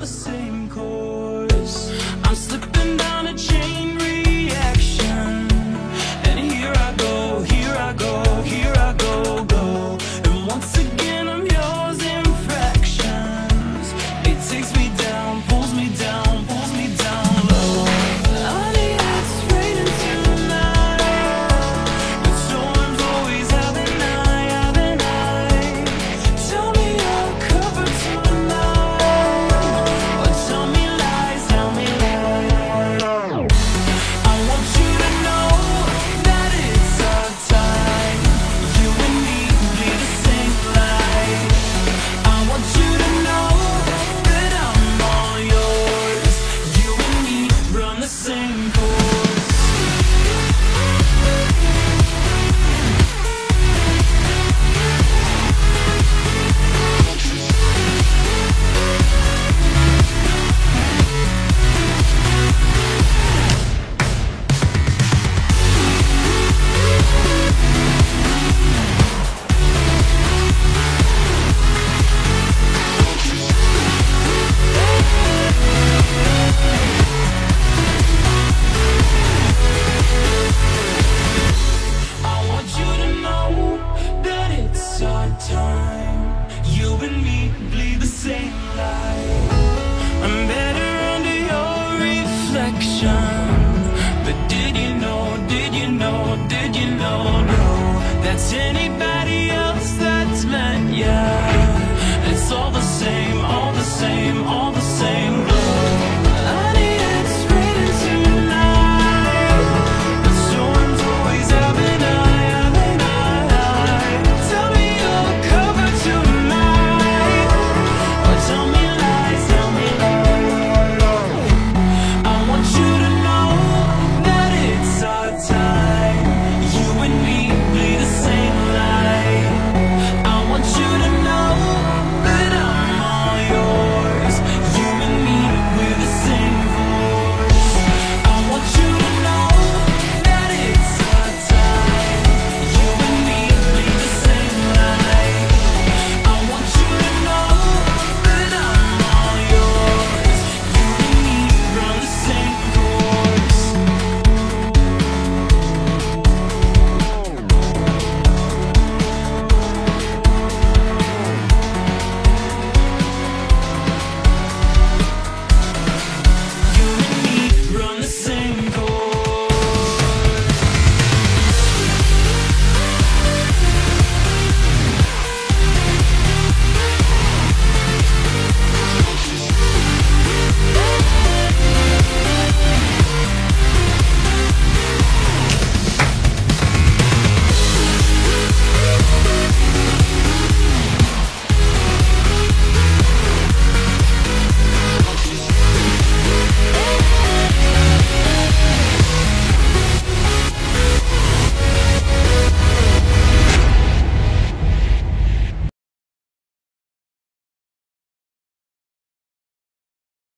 the same course. I'm slipping down a chain reaction, and here I go, here I go, here I go, go. And once again I'm yours in fractions. It takes me down, pulls me down, pulls me down low. Honey, it's raining tonight. The storm's always having I. Tell me you're covered tonight, or tell me lies, tell me lies. I want you to know that it's our time. You and me bleed the same light. I want you to know that I'm all yours. You and me run the same course. I want you to know that it's our time. You and me bleed the same light. I'm better under your reflection. But did you know, no, that's any better?